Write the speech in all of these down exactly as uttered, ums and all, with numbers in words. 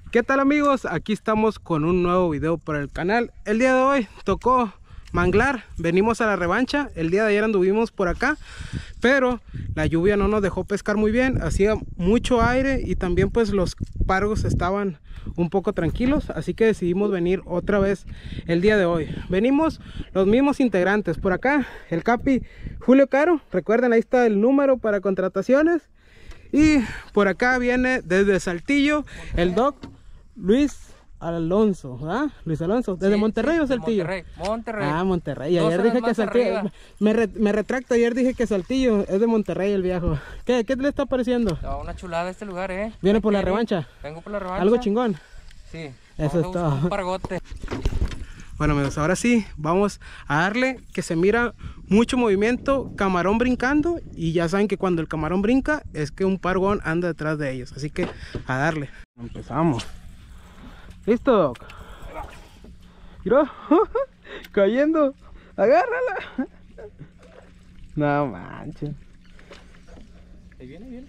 ¿Qué tal amigos? Aquí estamos con un nuevo video para el canal. El día de hoy tocó manglar, venimos a la revancha. El día de ayer anduvimos por acá, pero la lluvia no nos dejó pescar muy bien, hacía mucho aire y también pues los pargos estaban un poco tranquilos, así que decidimos venir otra vez el día de hoy. Venimos los mismos integrantes, por acá el Capi Julio Caro, recuerden ahí está el número para contrataciones, y por acá viene desde Saltillo el Doc Luis Alonso, ¿verdad? Luis Alonso, ¿desde sí, Monterrey sí, o Saltillo? Monterrey, Monterrey. Ah, Monterrey. Ayer dije que Saltillo. Me, re, me retracto, ayer dije que Saltillo es de Monterrey el viejo. ¿Qué, qué le está pareciendo? No, una chulada este lugar, ¿eh? ¿Viene por la revancha? Vengo por la revancha. ¿Algo chingón? Sí. Eso es todo. Un pargote. Bueno amigos, ahora sí, vamos a darle, que se mira mucho movimiento, camarón brincando, y ya saben que cuando el camarón brinca es que un pargón anda detrás de ellos, así que a darle. Empezamos. ¿Listo, Doc? Mira, cayendo, agárrala. No manches. Ahí viene, viene.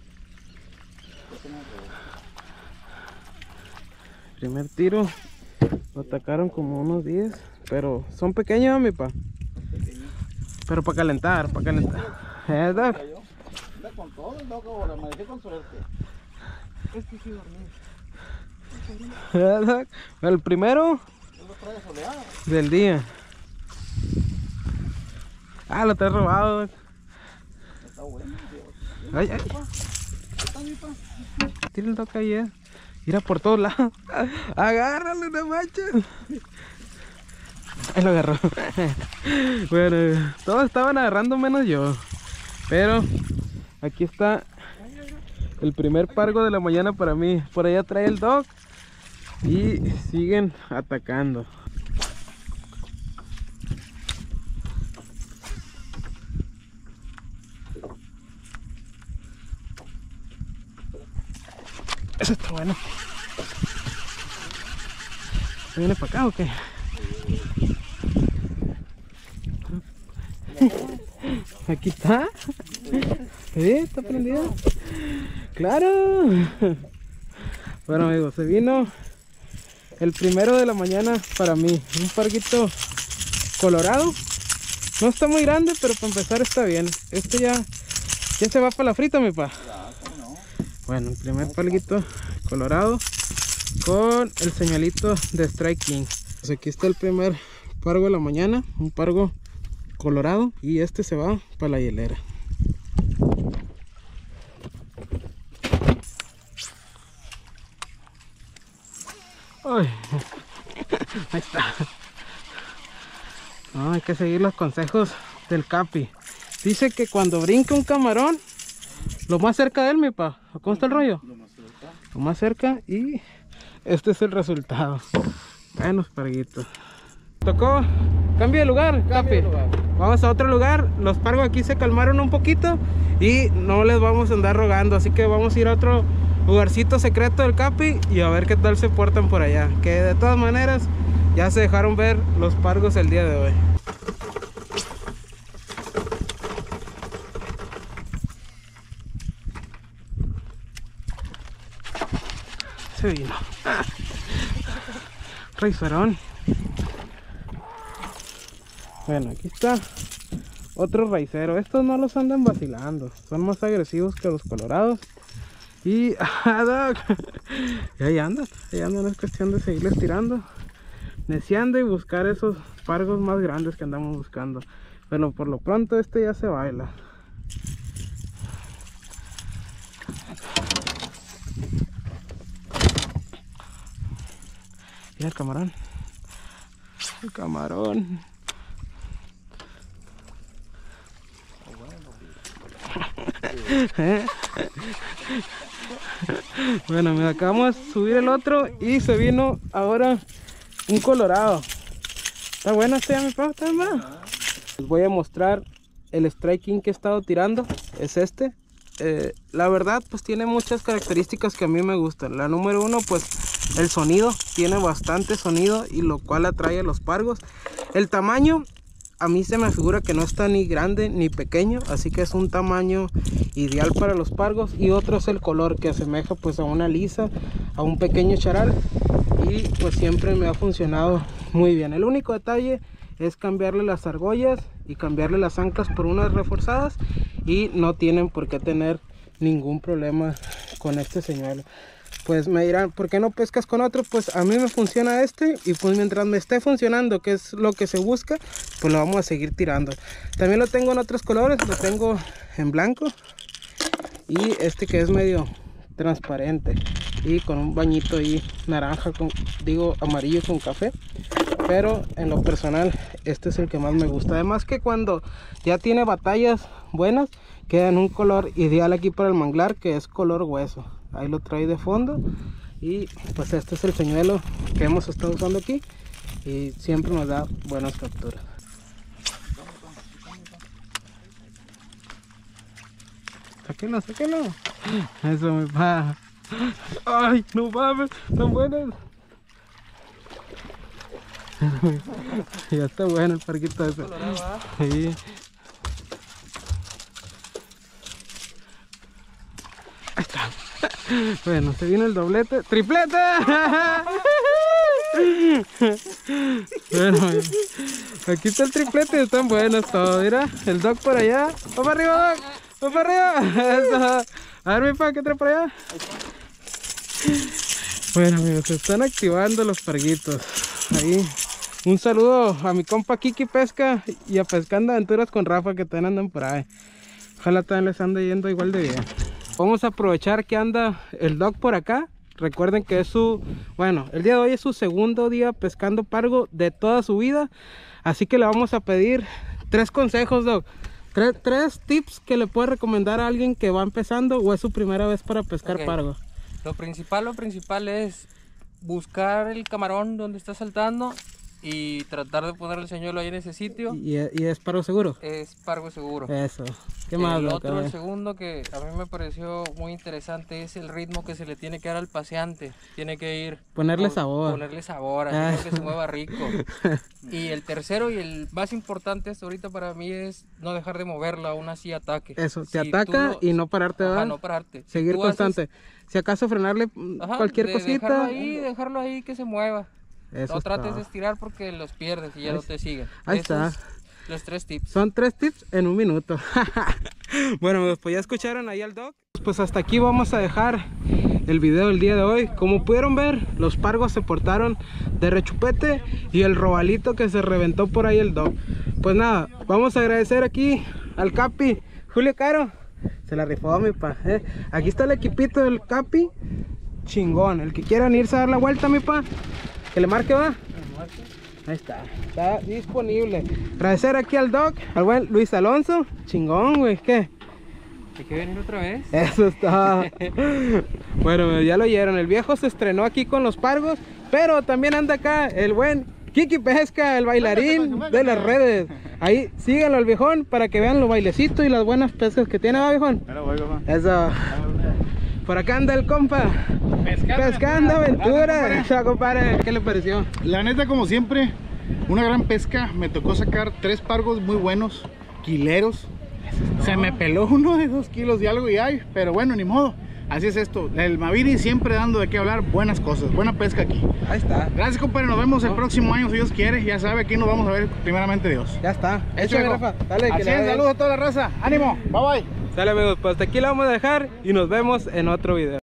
Primer tiro, lo atacaron como unos diez, pero son pequeños, mi pa. Pero para calentar, para calentar. ¿Eh, Doc? Anda con todo el Doc ahora, me dejé con suerte. Este sí dormí. El primero del día. Ah, lo te he robado. Está bueno, Dios. Ay, ay. Tira el Doc ahí, eh. Mira por todos lados. Agárralo, no manches. Ahí lo agarró. Bueno, todos estaban agarrando menos yo. Pero aquí está el primer pargo de la mañana para mí. Por allá trae el Doc. Y siguen atacando. Eso está bueno. ¿Se viene para acá o qué? Aquí está. ¿Sí? ¿Está prendido? ¡Claro! Bueno amigos, se vino el primero de la mañana para mí. Un parguito colorado. No está muy grande, pero para empezar está bien. Este ya, ya se va para la frita, mi pa. Bueno, el primer parguito colorado con el señalito de Strike King. Pues aquí está el primer pargo de la mañana. Un pargo colorado. Y este se va para la hielera. Uy. Ahí está. No, hay que seguir los consejos del Capi. Dice que cuando brinca un camarón, lo más cerca de él, mi pa. ¿Cómo está el rollo? Lo más cerca. Lo más cerca, y este es el resultado. Buenos parguitos. Tocó cambio de lugar, Capi. Cambio de lugar. Vamos a otro lugar. Los pargos aquí se calmaron un poquito y no les vamos a andar rogando, así que vamos a ir a otro lugarcito secreto del Capi y a ver qué tal se portan por allá. Que de todas maneras ya se dejaron ver los pargos el día de hoy. Se vino. Raicerón. Bueno, aquí está otro raicero. Estos no los andan vacilando, son más agresivos que los colorados. Y ah, Doc, y ahí andan, ahí andan, es cuestión de seguirles tirando, neciando y buscar esos pargos más grandes que andamos buscando. Pero por lo pronto este ya se baila. Mira el camarón. El camarón. Bueno, me acabamos de subir el otro y se vino ahora un colorado. Está bueno este ya, mi papá, está bueno. Les voy a mostrar el Strike King que he estado tirando. Es este. Eh, la verdad pues tiene muchas características que a mí me gustan. La número uno, pues el sonido, tiene bastante sonido y lo cual atrae a los pargos. El tamaño, a mí se me figura que no está ni grande ni pequeño, así que es un tamaño ideal para los pargos. Y otro es el color, que asemeja pues a una lisa, a un pequeño charal, y pues siempre me ha funcionado muy bien. El único detalle es cambiarle las argollas y cambiarle las anclas por unas reforzadas, y no tienen por qué tener ningún problema con este señuelo. Pues me dirán, ¿por qué no pescas con otro? Pues a mí me funciona este, y pues mientras me esté funcionando, que es lo que se busca, pues lo vamos a seguir tirando. También lo tengo en otros colores, lo tengo en blanco y este que es medio transparente y con un bañito ahí naranja, con, digo amarillo con café. Pero en lo personal este es el que más me gusta. Además que cuando ya tiene batallas buenas, queda en un color ideal aquí para el manglar, que es color hueso. Ahí lo trae de fondo, y pues este es el señuelo que hemos estado usando aquí y siempre nos da buenas capturas. Sáquenlo, sáquenlo. Eso me va. Ay, no mames, son buenas. Ya está bueno el parquito ese. Sí. Ahí está. Bueno, se viene el doblete. ¡Triplete! Bueno, aquí está el triplete. Están buenos todos. Mira, el Doc por allá. ¡Va para arriba, Doc! ¡Va para arriba! Eso. A ver, mi pa, ¿qué trae por allá? Bueno, amigos, se están activando los parguitos. Ahí. Un saludo a mi compa Kiki Pesca y a Pescando Aventuras con Rafa, que también andan por ahí. Ojalá también les ande yendo igual de bien. Vamos a aprovechar que anda el Doc por acá. Recuerden que es su, bueno, el día de hoy es su segundo día pescando pargo de toda su vida. Así que le vamos a pedir tres consejos, Doc. Tres, tres tips que le puede recomendar a alguien que va empezando o es su primera vez para pescar Okay. pargo. Lo principal, lo principal es buscar el camarón donde está saltando y tratar de poner el señuelo ahí en ese sitio. ¿Y, y es pargo seguro? Es pargo seguro. Eso. ¿Qué más, El Doc? otro, A el ver. segundo que a mí me pareció muy interesante es el ritmo que se le tiene que dar al paseante. Tiene que ir... Ponerle po- sabor. Ponerle sabor, Ah. haciendo que se mueva rico. Y el tercero y el más importante hasta ahorita para mí es no dejar de moverlo, aún así ataque. Eso, te Si tú ataca lo- y no pararte, Ajá, ¿verdad? no pararte. Si Seguir tú haces- constante. Si acaso frenarle mm, Ajá, cualquier de- cosita. Dejarlo ahí, dejarlo ahí que se mueva. Eso No es trates todo. de estirar porque los pierdes y ya Ahí no te siguen. ahí Esos está. Los tres tips. Son tres tips en un minuto. Bueno, pues ya escucharon ahí al Doc. Pues hasta aquí vamos a dejar el video del día de hoy. Como pudieron ver, los pargos se portaron de rechupete y el robalito que se reventó por ahí el Doc. Pues nada, vamos a agradecer aquí al Capi, Julio Caro. Se la rifó mi pa, ¿eh? Aquí está el equipito del Capi. Chingón. El que quieran irse a dar la vuelta, mi pa, que le marque, va. Ahí está, está disponible. Agradecer aquí al Doc, al buen Luis Alonso. Chingón, güey, ¿qué? ¿Hay que venir otra vez? Eso está. Bueno, ya lo oyeron. El viejo se estrenó aquí con los pargos, pero también anda acá el buen Kiki Pesca, el bailarín de las redes. Ahí síganlo al viejón para que vean los bailecitos y las buenas pescas que tiene, ¿va, viejón? Pero voy, papá. Eso. Por acá anda el compa. Pescando Pescando aventura. aventura. Eso, compadre, ¿qué le pareció? La neta, como siempre, una gran pesca. Me tocó sacar tres pargos muy buenos, quileros. Se me peló uno de dos kilos y algo y ay, pero bueno, ni modo. Así es esto. El Maviri siempre dando de qué hablar, buenas cosas, buena pesca aquí. Ahí está. Gracias, compadre. Nos vemos el próximo año, si Dios quiere. Ya sabe, aquí nos vamos a ver primeramente Dios. Ya está. Hecho, Échale, viejo. Rafa. Dale, que Así le es, vaya bien. saludos a toda la raza. Ánimo. Bye bye. Sale, amigos, pues hasta aquí la vamos a dejar y nos vemos en otro video.